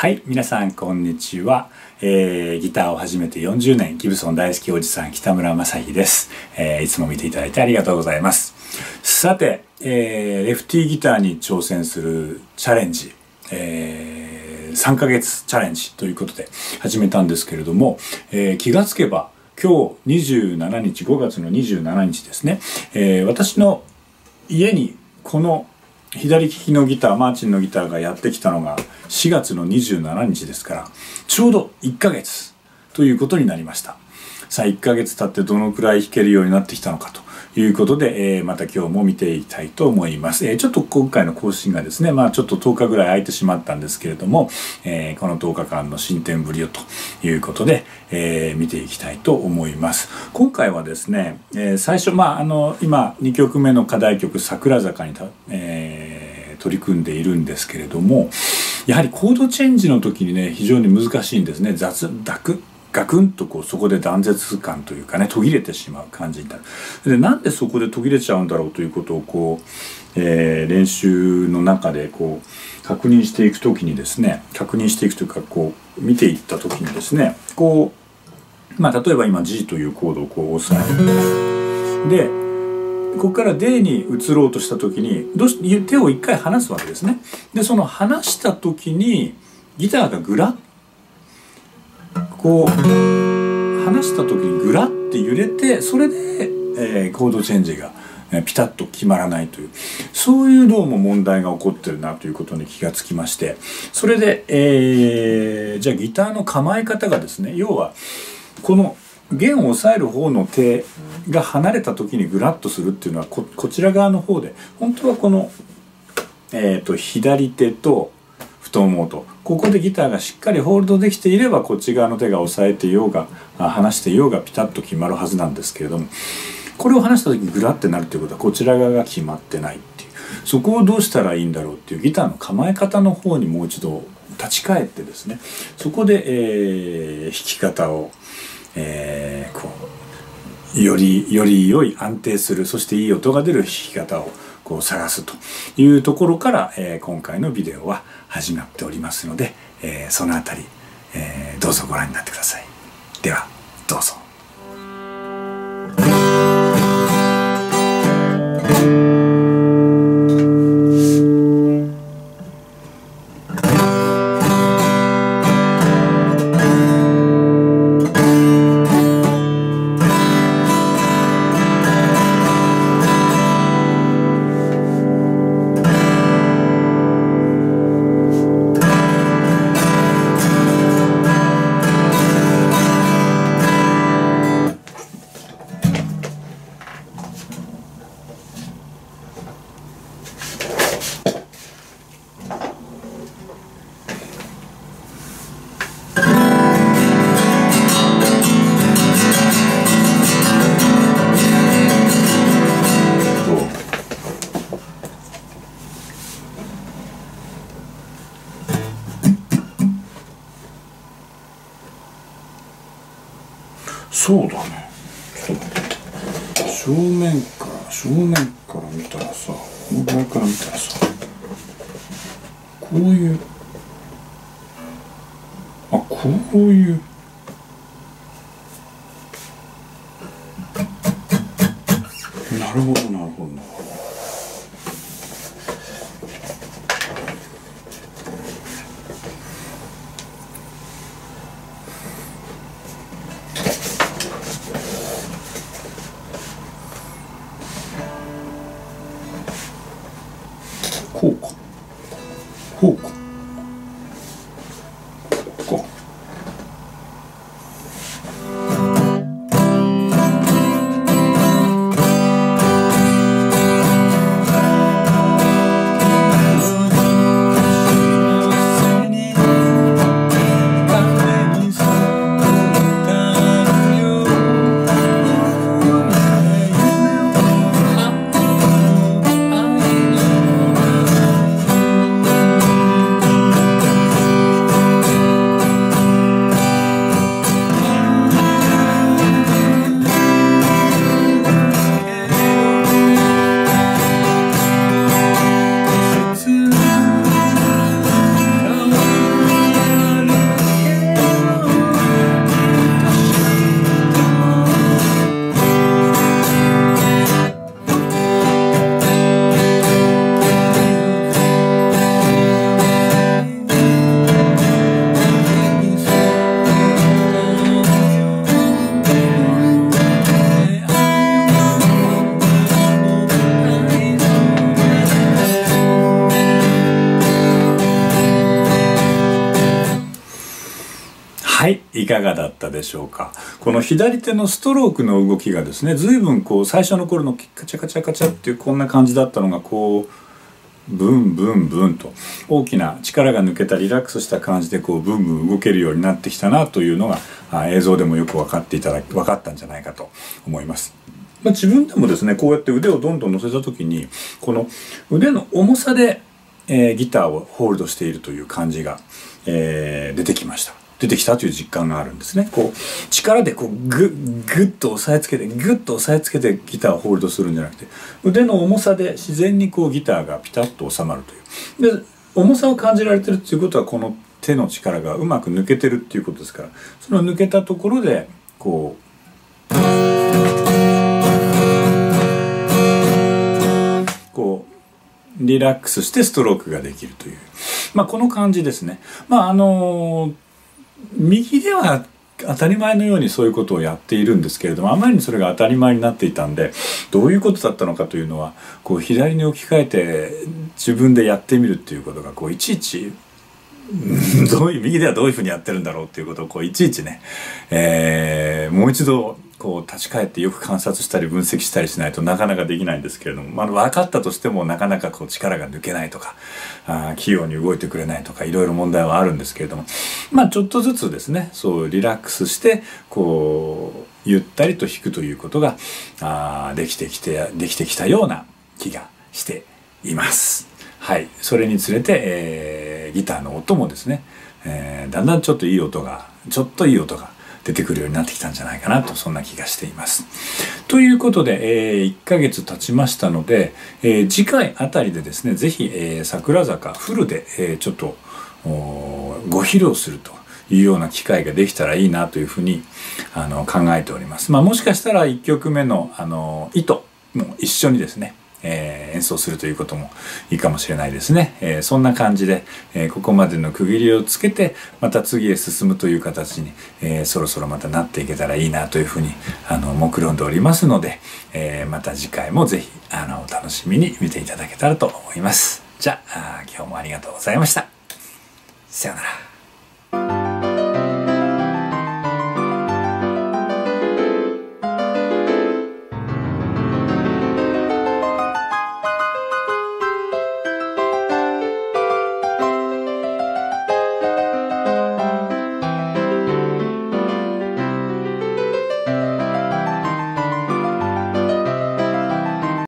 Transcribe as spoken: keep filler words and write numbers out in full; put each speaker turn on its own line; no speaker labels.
はい、皆さんこんにちは、えー、ギターを始めてよんじゅうねん、ギブソン大好きおじさん北村雅樹です、えー、いつも見ていただいてありがとうございます。さて、えー、レフティーギターに挑戦するチャレンジ、えー、さんかげつチャレンジということで始めたんですけれども、えー、気がつけば今日にじゅうしちにち、ごがつのにじゅうしちにちですね、えー、私の家にこの左利きのギター、マーチンのギターがやってきたのがしがつのにじゅうしちにちですから、ちょうどいっかげつということになりました。さあいっかげつ経ってどのくらい弾けるようになってきたのかということで、えー、また今日も見ていきたいと思います。えー、ちょっと今回の更新がですね、まあちょっととおかぐらい空いてしまったんですけれども、えー、このとおかかんの進展ぶりをということで、えー、見ていきたいと思います。今回はですね、えー、最初、まああの今にきょくめの課題曲桜坂にた、えー、取り組んでいるんですけれども、やはりコードチェンジの時にね非常に難しいんですね。雑ダクガクンとこうそこで断絶感というかね途切れてしまう感じになる。でなんでそこで途切れちゃうんだろうということをこう、えー、練習の中でこう確認していくときにですね確認していくというかこう見ていったときにですねこうまあ例えば今 G というコードをこう押さえてでここから D に移ろうとしたときにどうし手を一回離すわけですね。でその離したときにギターがグラッこう離した時にグラッて揺れてそれで、えー、コードチェンジが、えー、ピタッと決まらないというそういうどうも問題が起こってるなということに気がつきまして、それで、えー、じゃあギターの構え方がですね要はこの弦を押さえる方の手が離れた時にグラッとするっていうのは こ, こちら側の方で本当はこの、えー、と左手と太ももとここでギターがしっかりホールドできていればこっち側の手が押さえていようが離していようがピタッと決まるはずなんですけれども、これを離した時にグラッてなるっていうことはこちら側が決まってないっていう、そこをどうしたらいいんだろうっていうギターの構え方の方にもう一度立ち返ってですねそこで、えー、弾き方を、えー、こうよりより良い安定するそしていい音が出る弾き方をこう探すというところから、えー、今回のビデオは始まっておりますので、えー、そのあたり、えー、どうぞご覧になってください。ではどうぞ。そうだね。ちょっと待って。正面から正面から見たらさ、このぐらいから見たらさ、こういうあこういうなるほどなるほどなるほど。こうかこうかこうか
「
はい、いかがだったでしょうか。この左手のストロークの動きがですね、随分こう最初の頃のカチャカチャカチャっていうこんな感じだったのが、こうブンブンブンと大きな力が抜けたリラックスした感じでこうブンブン動けるようになってきたなというのが映像でもよく分かっていただき分かったんじゃないかと思います。まあ、自分でもですねこうやって腕をどんどん乗せた時にこの腕の重さで、えー、ギターをホールドしているという感じが、えー、出てきました。出てきたという実感があるんですね。こう力でこうグッグッと押さえつけてグッと押さえつけてギターをホールドするんじゃなくて、腕の重さで自然にこうギターがピタッと収まるという。で重さを感じられてるっていうことはこの手の力がうまく抜けてるっていうことですから、その抜けたところでこうこうリラックスしてストロークができるという、まあこの感じですね。まああのー右では当たり前のようにそういうことをやっているんですけれども、あまりにそれが当たり前になっていたんで、どういうことだったのかというのはこう左に置き換えて自分でやってみるっていうことがこういちいちどういう右ではどういうふうにやってるんだろうっていうことをこういちいちね、えー、もう一度こう立ち返ってよく観察したり分析したりしないとなかなかできないんですけれども、まあ、分かったとしてもなかなかこう力が抜けないとかあ器用に動いてくれないとかいろいろ問題はあるんですけれども、まあちょっとずつですねそうリラックスしてこうゆったりと弾くということがあできてきてできてきたような気がしています。はい、それにつれて、えー、ギターの音もですね、えー、だんだんちょっといい音がちょっといい音が出てくるようになってきたんじゃないかなと、そんな気がしています。ということで、えー、いっかげつ経ちましたので、えー、次回あたりでですね是非、えー、桜坂フルで、えー、ちょっとご披露するというような機会ができたらいいなというふうにあの考えております。まあ、もしかしたらいっきょくめのあの糸も一緒にですねえー、演奏するということもいいかもしれないですね。えー、そんな感じで、えー、ここまでの区切りをつけてまた次へ進むという形に、えー、そろそろまたなっていけたらいいなというふうにあの目論んでおりますので、えー、また次回もぜひあのお楽しみに見ていただけたらと思います。じゃあ、あ今日もありがとうございました。さようなら。